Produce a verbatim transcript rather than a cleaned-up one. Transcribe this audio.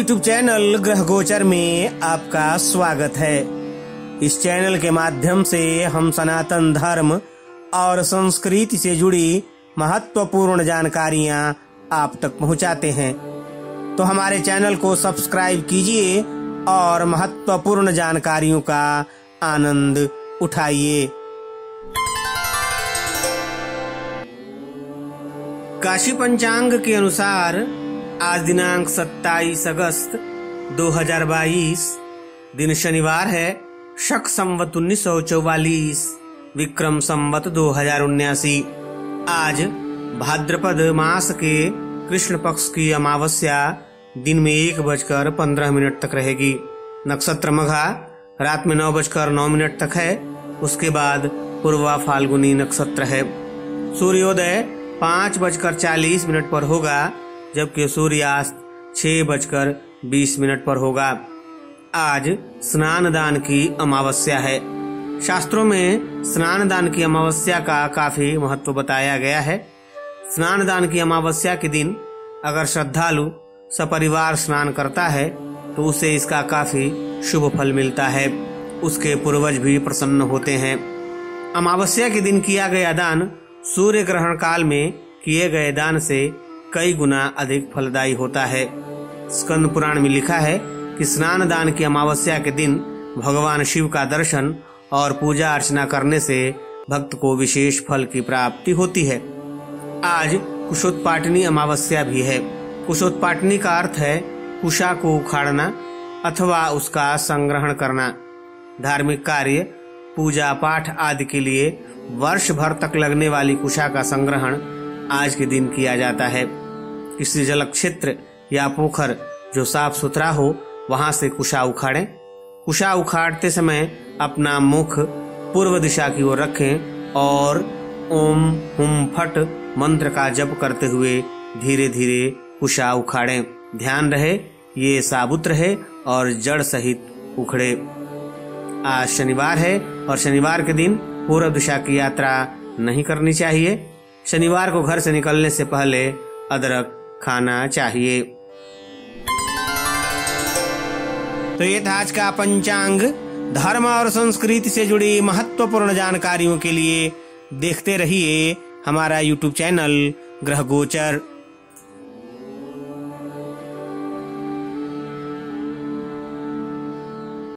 YouTube channel ग्रह गोचर में आपका स्वागत है। इस चैनल के माध्यम से हम सनातन धर्म और संस्कृति से जुड़ी महत्वपूर्ण जानकारियां आप तक पहुंचाते हैं, तो हमारे चैनल को सब्सक्राइब कीजिए और महत्वपूर्ण जानकारियों का आनंद उठाइए। काशी पंचांग के अनुसार आज दिनांक सत्ताईस अगस्त दो हज़ार बाईस दिन शनिवार है। शक संवत उन्नीस सौ चौवालीस विक्रम संवत दो हजार उन्यासी। आज भाद्रपद मास के कृष्ण पक्ष की अमावस्या दिन में एक बजकर पंद्रह मिनट तक रहेगी। नक्षत्र मघा रात में नौ बजकर नौ मिनट तक है। उसके बाद पूर्वा फाल्गुनी नक्षत्र है। सूर्योदय पाँच बजकर चालीस मिनट पर होगा, जबकि सूर्यास्त छह बजकर बीस मिनट पर होगा। आज स्नान दान की अमावस्या है। शास्त्रों में स्नान दान की अमावस्या का काफी महत्व बताया गया है। स्नान दान की अमावस्या के दिन अगर श्रद्धालु सपरिवार स्नान करता है तो उसे इसका काफी शुभ फल मिलता है। उसके पूर्वज भी प्रसन्न होते हैं। अमावस्या के दिन किया गया दान सूर्य ग्रहण काल में किए गए दान से कई गुना अधिक फलदायी होता है। स्कंद पुराण में लिखा है कि स्नान दान की अमावस्या के दिन भगवान शिव का दर्शन और पूजा अर्चना करने से भक्त को विशेष फल की प्राप्ति होती है। आज कुशोत्पाटनी अमावस्या भी है। कुशोत्पाटनी का अर्थ है कुशा को उखाड़ना अथवा उसका संग्रहण करना। धार्मिक कार्य, पूजा पाठ आदि के लिए वर्ष भर तक लगने वाली कुशा का संग्रहण आज के दिन किया जाता है। किसी जल क्षेत्र या पोखर जो साफ सुथरा हो वहां से कुशा उखाड़ें। कुशा उखाड़ते समय अपना मुख पूर्व दिशा की ओर रखें और ओम हुम फट मंत्र का जप करते हुए धीरे धीरे कुशा उखाड़ें। ध्यान रहे ये साबुत रहे और जड़ सहित उखड़े। आज शनिवार है और शनिवार के दिन पूर्व दिशा की यात्रा नहीं करनी चाहिए। शनिवार को घर से निकलने से पहले अदरक खाना चाहिए। तो ये था आज का पंचांग। धर्म और संस्कृति से जुड़ी महत्वपूर्ण जानकारियों के लिए देखते रहिए हमारा यूट्यूब चैनल ग्रह गोचर।